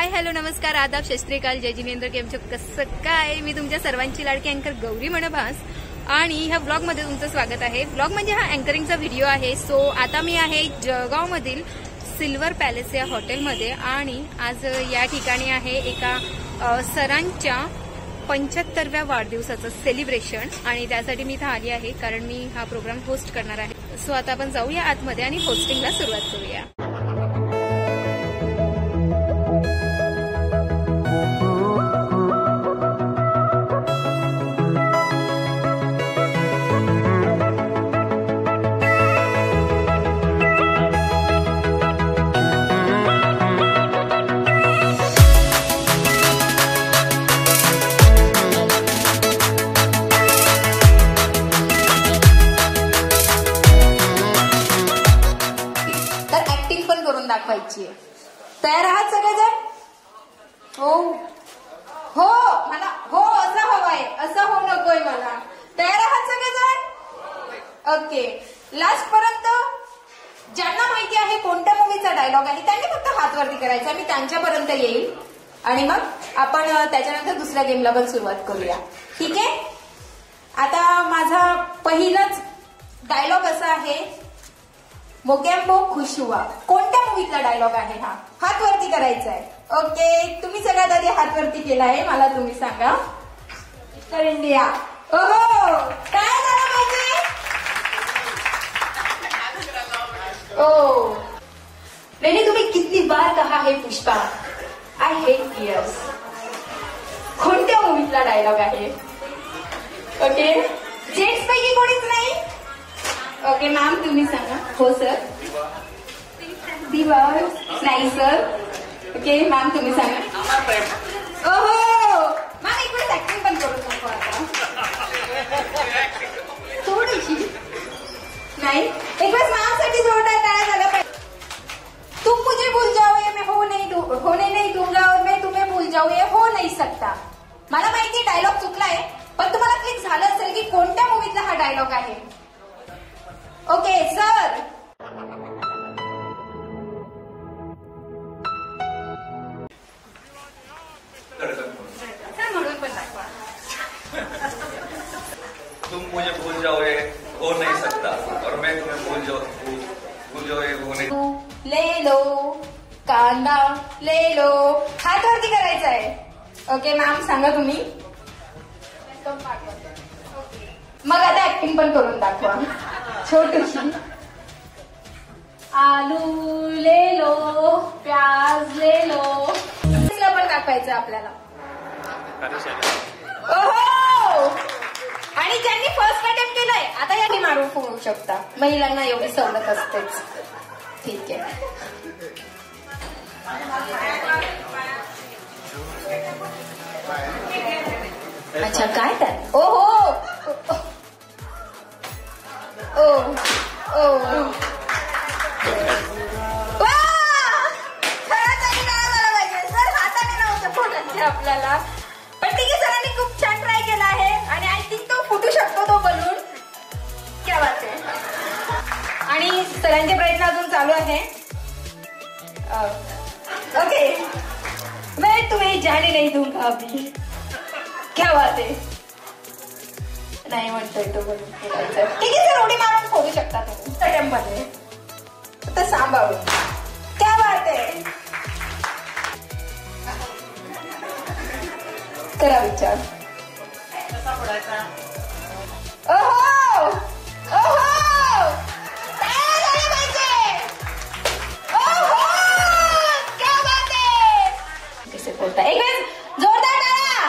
Hi hello नमस्कार आदाब सत श्री अकाल जय जिनेंद्र केम छो कसं काय. मी तुमच्या सर्वांची लाडकी अँकर गौरी मनभास आणि ह्या ब्लॉग मध्ये तुमचं स्वागत आहे. ब्लॉग म्हणजे हा अँकरिंगचा व्हिडिओ आहे. सो आता मी आहे जळगाव मधील सिल्वर पॅलेस या हॉटेलमध्ये आणि आज या ठिकाणी आहे एका सरांच्या 75व्या वाढदिवसाचं सेलिब्रेशन आणि त्यासाठी मी इथं आली आहे कारण मी हा प्रोग्राम होस्ट करणार आहे. सो आता आपण जाऊया आतमध्ये आणि होस्टिंगला सुरुवात करूया. दाखवायची. तयार आहात सगळेजण? हो हो मला हो असं हवंय, असं होऊ नकोय मला. तयार आहात सगळेजण? ओके. लास्ट पर्यंत ज्यांना माहिती आहे कोणत्या मूवीचा डायलॉग आहे त्यांनी फक्त हात वरती करायचा. मी त्यांच्यापर्यंत येईल आणि मग आपण त्याच्यानंतर दुसऱ्या गेमला पण सुरुवात करूया. ठीक आहे. आता माझा पहिलाच डायलॉग असा आहे, मोगॅम्बो खुश हुआ. कोणत्या मूवीतला डायलॉग आहे हा? हात वरती करायचा आहे. ओके. तुम्ही सगळ्यात आधी हात वरती केला आहे, मला तुम्ही सांगा. Mister India. ओहो काय झालं पाहिजे? ओ मैंने तुम्हें कितनी बार कहा है पुष्पा, आय हेट टीयर्स. कोणत्या मूवीतला डायलॉग आहे? ओके. जेंट्स पैकी कोणीच नाही? ओके मॅम तुम्ही सांगा. हो सर. दिवा नाही सर. ओके मॅम तुम्ही सांगा. ओहो मॅम एक वेळेस ऍक्टिंग पण करू नको आता थोडीशी नाही. एक वेळेस मॅम साठी जोरदार टाळ्या झाला पाहिजे. तुम मुझे भूल जाओ ये मैं होने नहीं दूंगा और मैं तुम्हें भूल जाऊ ये हो नहीं सकता. मला माहिती डायलॉग चुकलाय पण तुम्हाला क्लिक झालं असेल की कोणत्या मूवीतला हा डायलॉग आहे. Okay sir. म्हणून पण दाखवा. तुम मुझे भूल जाओ ये हो नहीं सकता और मैं तुम्हें भूल जाओ ये हो नहीं. ले लो कांदा ले लो. हात वरती करायचा आहे. ओके मॅम सांगा तुम्ही. मग आता ऍक्टिंग पण करून दाखवा छोटीशी. आलू ले लो प्याज ले लो. पण दाखवायचं आपल्याला. ओहो आणि ज्यांनी फर्स्ट अटेम्प्ट केलाय आता यांनी मारून फोडू शकता. महिलांना एवढी सवलत असतेच. ठीक आहे. अच्छा काय त्यात? ओहो ओ ओ आपल्याला पण ठीक आहे. सरांनी खूप छान ट्राय केला आहे आणि आय थिंक तो फुटू शकतो तो बलून. क्या बात आहे. आणि सरांचे प्रयत्न अजून चालू आहे. ओके मैं तुम्हें जाने नहीं दूंगा अभी. क्या बात आहे. नाही म्हणतोय तो बलून फोडायचा. ठीक आहे सर उडी मारून फोडू शकता तुम्ही स्टेडियममध्ये. तर सांभाळून. क्या बात आहे. करा विचार. कसा फोडायचा? ओहो ओहो तयार झाले पाहिजे. ओहो क्या बात आहे. कसे फोडता? एक वेळेस जोरदार टाळा.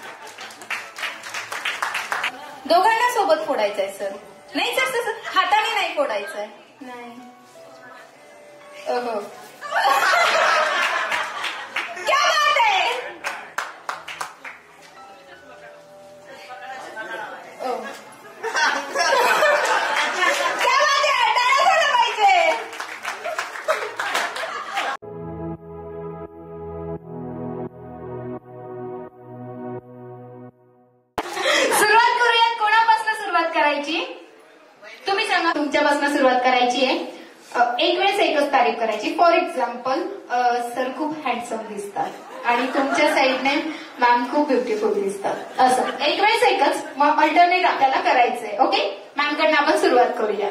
दोघांना सोबत फोडायचंय सर. नाही सर तसं हाताने नाही फोडायचंय. नाही. ओहो क्या बात आहे. क्या बात आहे. टाळा झाला पाहिजे. सुरुवात करूयात. कोणापासून सुरुवात करायची तुम्ही सांगा. तुमच्यापासून सुरुवात करायची आहे. एक वेळेस एकच तारीफ करायची. फॉर एक्झाम्पल, सर खूप हँडसम दिसतात आणि तुमच्या साईडने मॅम खूप ब्युटिफुल दिसतात. असं एक वेळेस एकच, मग अल्टरनेट आपल्याला करायचंय. ओके, मॅमकडनं आपण सुरुवात करूया.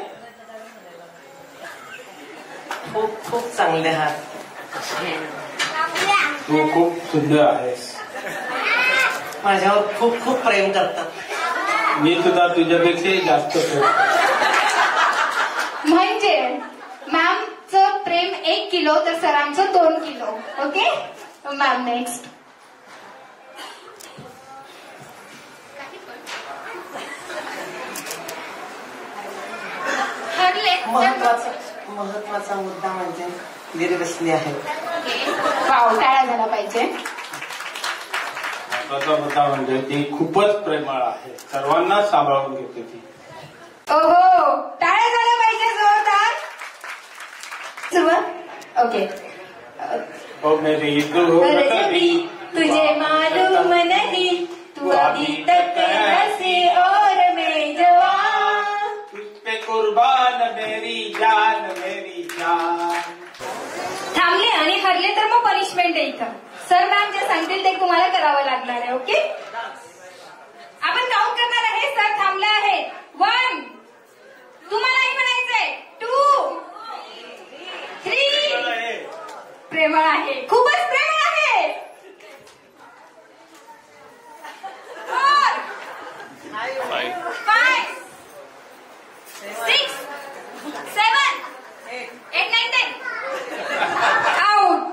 खूप खूप चांगले आहात. तू खूप सुंदर आहेस. माझ्यावर खूप खूप प्रेम करतात. मी सुद्धा तुझ्यापेक्षा जास्त प्रेम करतो. म्हणजे मॅमचं प्रेम 1 किलो तर सरांचं 2 किलो. Okay ma'am, next. महत्वाचा मुद्दा म्हणजे निर्व्यसनी आहे. वाव, टाळ्या झाला पाहिजे. महत्वाचा मुद्दा म्हणजे ती खूपच प्रेमळ आहे. सर्वांना सांभाळून घेते ती. ओहो, टाळ्या झाल्या पाहिजे जोरदार. सुरुवात. ओके. ओ मेरी दुर्गती तुझे मालूम नहीं, तू अभी तक हंसी और मैं जवान. तुझ पे कुर्बान मेरी जान, मेरी जान. थांबले आणि हरले तर मग पनिशमेंट आहे इथं. सर मॅम जे सांगतील ते तुम्हाला करावं लागणार आहे. ओके, आपण काउंट करणार आहे. सर थांबले आहेत. 1, तुम्हालाही म्हणायचंय. 2, 3. प्रेमळ आहे, खूपच प्रेमळ आहे. 4, 5, 6, 7, 8, 9, 10. आउट.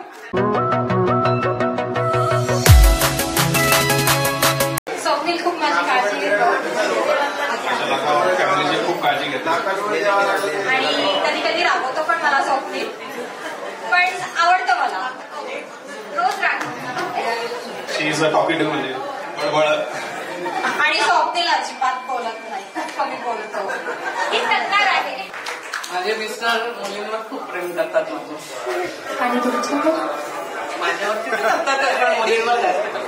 स्वप्नील खूप माझी काळजी घेतो फॅमिलीची खूप काळजी घेतो आणि कधी कधी रागवतो पण मला स्वप्नील, पण आवडतं मला. रोज रागवतो. शी इज अ टॉकिटिव्ह म्हणजे बळबळ. आणि स्वप्नील अजिबात बोलत नाही, खूप कमी बोलतो. ही प्रकार आहे. माझे मिस्टर मुलींवर खूप प्रेम करतात. आणि तुमच्यावर? माझ्यावरती करतात पण मुलींवर जास्त.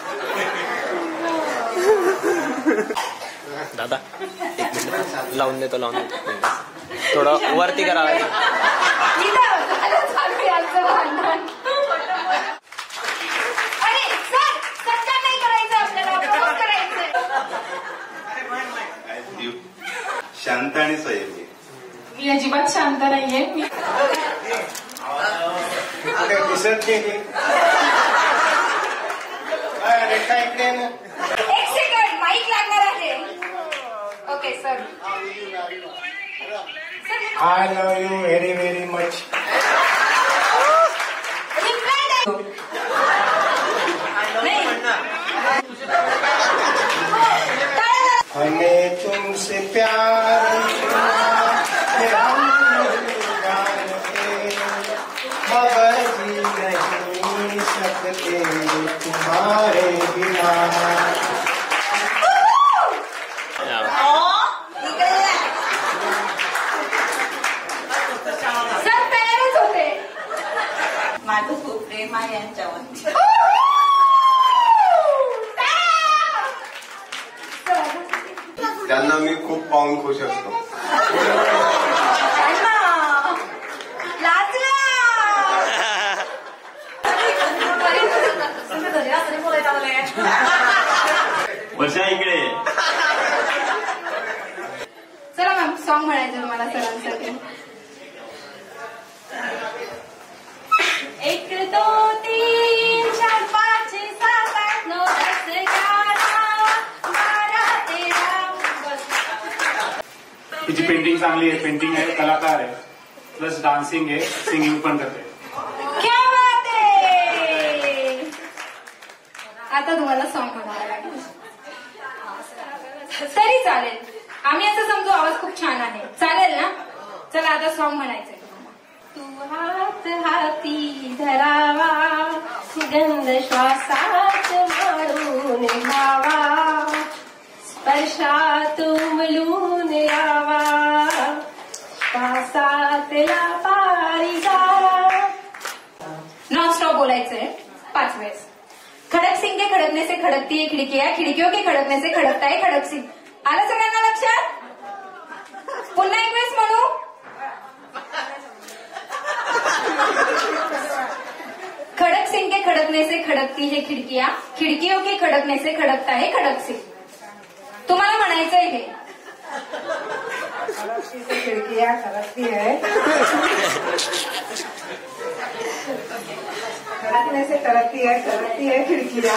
दादा 1 मिनिट लावून देतो. थोडं वरती करा. चालू याचं भांडण. अरे सर, सत्कार नाही करायचं आपल्याला, प्रपोज करायचंय. शांत आणि संयमी. मी अजिबात शांत नाहीये. मी दिसत नाही. एक सेकंड, माईक लागणार आहे. Okay sir. I love you very very much. हमें तुमसे प्यार मगर जी नहीं सकते तुम्हारे बिना. सर तयारच होते. माझं खूप प्रेम आहे यांच्यावर. त्यांना मी खूप पाहून खुश असतो. वर्षा इकडे. चला मॅम, सॉन्ग म्हणायचं मला सरांसाठी. 1, 2, 3, 4, 5, 6, 7, 8, 9, 10, 11, 12, 13. तिची पेंटिंग चांगली आहे. पेंटिंग आहे, कलाकार आहे, प्लस डान्सिंग आहे, सिंगिंग पण करते. क्या बात आहे. आता तुम्हाला सॉन्ग म्हणावं लागेल. तरी चालेल, आम्ही असं समजू आवाज खूप छान आहे. चालेल ना? चला आता सॉन्ग म्हणायचंय. तू हात हाती धरावा, गंध श्वासात मारून घ्यावा, स्पर्शात उमलून यावा, श्वासातला पारिजात. नॉन स्टॉप बोलायचंय 5 वेळेस. खड़क सिंह के खड़कने से खड़कती है खिड़कियां, खिड़कियों के खड़कने से खड़कता है खड़क सिंह. आलं सगळ्यांना लक्षात? पुन्हा एक वेळेस म्हणू. के खड़कने से खड़कती है खिडकियां, खिडकियों के खड़कने से खड़कता है खडक से. तुम्हाला म्हणायचंय हे. खिड़कियाँ खड़कती है, खड़कने से खड़कती है खिड़कियाँ.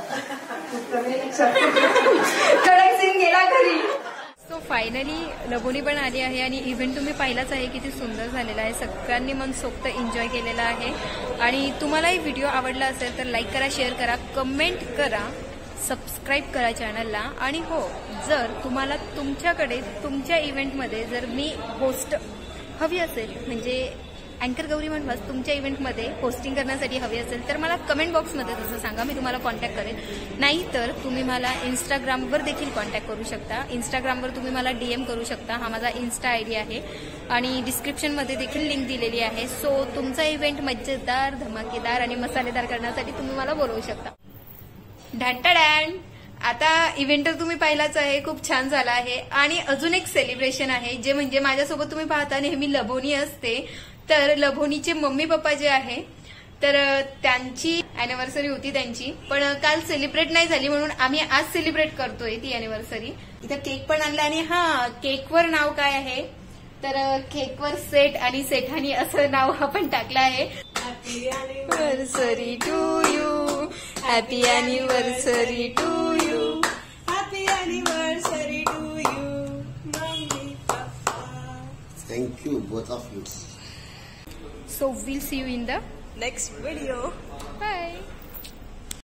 खडक सिंग गेला घरी. सो फायनली लबोनी पण आली आहे आणि इव्हेंट तुम्ही पाहिलाच आहे किती सुंदर झालेला आहे. सगळ्यांनी मनसोक्त एन्जॉय केलेला आहे. आणि तुम्हालाही व्हिडिओ आवडला असेल तर लाईक करा, शेअर करा, कमेंट करा, सबस्क्राईब करा चॅनलला. आणि हो, जर तुम्हाला तुमच्याकडे तुमच्या इव्हेंटमध्ये जर मी होस्ट हवी असेल, म्हणजे अँकर गौरी म्हणवास तुमच्या इव्हेंटमध्ये होस्टिंग करण्यासाठी हवी असेल तर मला कमेंट बॉक्समध्ये तसं सांगा, मी तुम्हाला कॉन्टॅक्ट करेन. नाहीतर तुम्ही मला इंस्टाग्रामवर देखील कॉन्टॅक्ट करू शकता. इंस्टाग्रामवर तुम्ही मला DM करू शकता. हा माझा इन्स्टा ID आहे आणि डिस्क्रिप्शनमध्ये देखील लिंक दिलेली आहे. सो तुमचा इव्हेंट मजेदार, धमाकेदार आणि मसालेदार करण्यासाठी तुम्ही मला बोलवू शकता. ढांटाडॅन. आता इव्हेंट तर तुम्ही पाहिलाच आहे, खूप छान झाला आहे. आणि अजून एक सेलिब्रेशन आहे, जे म्हणजे माझ्यासोबत तुम्ही पाहता नेहमी लबोनी असते. तर लबोनीचे मम्मी पप्पा जे आहे तर त्यांची अॅनिव्हर्सरी होती त्यांची, पण काल सेलिब्रेट नाही झाली म्हणून आम्ही आज सेलिब्रेट करतोय ती अॅनिव्हर्सरी. इथं केक पण आणला आणि हा केकवर नाव काय आहे तर केकवर सेठ आणि सेठानी असं नाव आपण टाकलं आहे. Happy anniversary to you, happy anniversary to you, happy anniversary to you mummy papa. Thank you both of you. So we'll see you in the Next video. bye.